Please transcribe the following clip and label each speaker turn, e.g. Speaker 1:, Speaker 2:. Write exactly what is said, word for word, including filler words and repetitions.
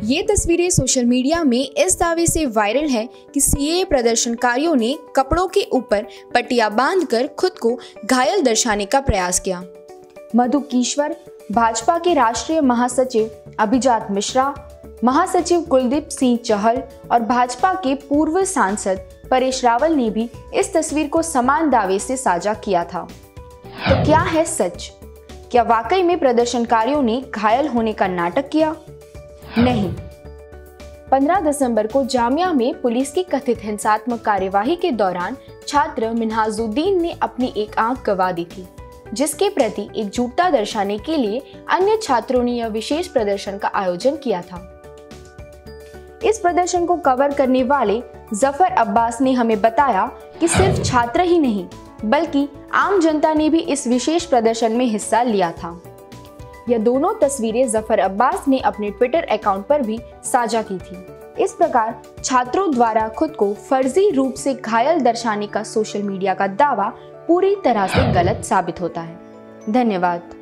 Speaker 1: ये तस्वीरें social media में इस दावे से वायरल है कि सीएए प्रदर्शनकारियों ने कपड़ों के ऊपर पट्टियां बांधकर खुद को घायल दर्शाने का प्रयास किया। मधु कीश्वर, भाजपा के राष्ट्रीय महासचिव अभिजात मिश्रा, महासचिव कुलदीप सिंह चहल और भाजपा के पूर्व सांसद परेश रावल ने भी इस तस्वीर को समान दावे से साझा किया था। तो क्या है सच? क्या वाकई में प्रदर्शनकारियों ने घायल होने का नाटक किया? नहीं। पंद्रह दिसंबर को जामिया में पुलिस की कथित हिंसात्मक कार्यवाही के दौरान छात्र मिन्हाजुद्दीन ने अपनी एक आंख गंवा दी थी, जिसके प्रति एकजुटता दर्शाने के लिए अन्य छात्रों ने यह विशेष प्रदर्शन का आयोजन किया था। इस प्रदर्शन को कवर करने वाले जफर अब्बास ने हमें बताया कि सिर्फ छात्र ही नहीं बल्कि आम जनता ने भी इस विशेष प्रदर्शन में हिस्सा लिया था। यह दोनों तस्वीरें जफर अब्बास ने अपने ट्विटर अकाउंट पर भी साझा की थी। इस प्रकार छात्रों द्वारा खुद को फर्जी रूप से घायल दर्शाने का सोशल मीडिया का दावा पूरी तरह से गलत साबित होता है। धन्यवाद।